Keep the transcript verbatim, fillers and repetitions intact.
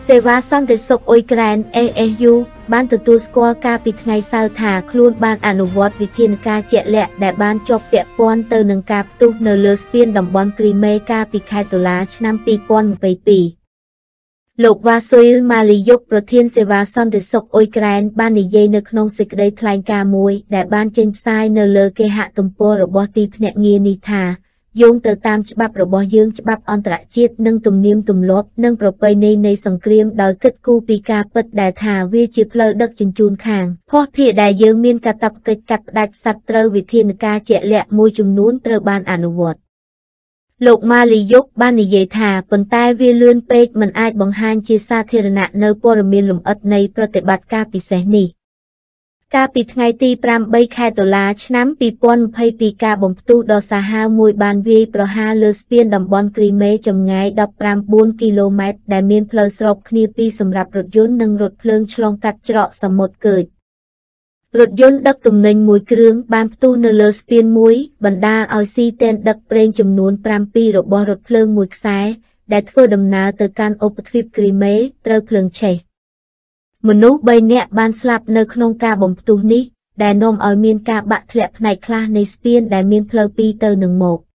សេវាសន្តិសុខអ៊ុយក្រែន เอ เอส ยู បានទទួលស្គាល់ការពីថ្ងៃសៅរ៍ថាខ្លួនបានអនុវត្តវិធានការជាក់លាក់ដែលបានជាប់ពាក់ព័ន្ធទៅនឹងការផ្ទុះនៅលើស្ពានតំបន់គ្រីមេកាលពីខែតុលាឆ្នាំពីរពាន់ម្ភៃពីរ លោកវ៉ាស៊ុយម៉ាលីយុកប្រធានសេវាសន្តិសុខអ៊ុយក្រែនបាននិយាយនៅក្នុងសេចក្តីថ្លែងការណ៍មួយដែលបានចេញផ្សាយនៅលើគេហទំព័ររបស់ទីភ្នាក់ងារនេះថាយោងទៅតាមច្បាប់របស់យើងច្បាប់អន្តរជាតិនិងទំនៀមទម្លាប់និងប្រពៃណីនៃសង្គ្រាមដោយគិតគូរពីការពិតដែលថាវាជាផ្លូវដឹកជញ្ជូនខាងភស្តុភារដែលយើងមានកាតព្វកិច្ចកាត់ផ្តាច់សត្វត្រូវវិធានការជាក់លាក់មួយចំនួនត្រូវបានអនុវត្តលោកម៉ាលីយុកបាននិយាយថាប៉ុន្តែវាលឿនពេកមិនអាចបង្ហាញជាសាធារណៈនៅព័ត៌មានលម្អិតនៃប្រតិបត្តិការពិសេសនេះកាលពីថ្ងៃទីប្រាំបីខែតុលាឆ្នាំពីរពាន់ម្ភៃពីរការបំផ្ទុះដ៏សាហាវមួយបានវាយប្រហារលើស្ពានតំបន់គ្រីមេចម្ងាយដប់ប្រាំបួនគីឡូម៉ែត្រដែលមានផ្លូវស្របគ្នាពីរសម្រាប់រថយន្តនិងរថភ្លើងឆ្លងកាត់ច្រកសមុទ្រកើចរថយន្តដឹកទំនិញមួយគ្រឿងបានផ្ទុះនៅលើស្ពានមួយបណ្ដាលឲ្យស៊ីទែនដឹកប្រេងចំនួនប្រាំពីររបស់រថភ្លើងមួយខ្សែដែលធ្វើដំណើរទៅកាន់ឧបទ្វីបគ្រីមេត្រូវភ្លើងឆេះមនុស្សបីនាក់បានស្លាប់នៅក្នុងការបំផ្ទុះនេះដែលនាំឲ្យមានការបាក់ធ្លាក់ផ្នែកខ្លះនៃស្ពានដែលមានផ្លូវពីរទៅនឹងមក